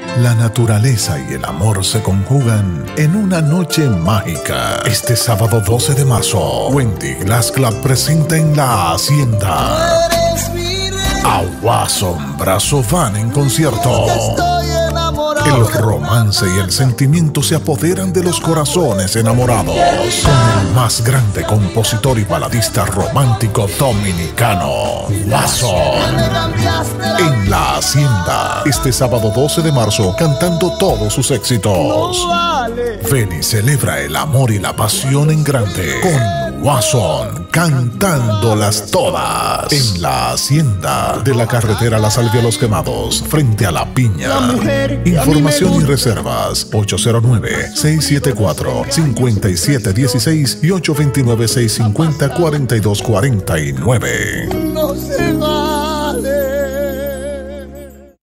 La naturaleza y el amor se conjugan en una noche mágica. Este sábado 12 de marzo, Wendy Glass Club presenta en La Hacienda a Wasson Brazo Band en concierto. El romance y el sentimiento se apoderan de los corazones enamorados con el más grande compositor y baladista romántico dominicano, Wasson, en La Hacienda, este sábado 12 de marzo, cantando todos sus éxitos. Ven y celebra el amor y la pasión en grande con Wasson, cantándolas todas en La Hacienda de la carretera La Salvia Los Quemados, frente a La Piña. Información y reservas 809-674-5716 y 829-650-4249. No se va.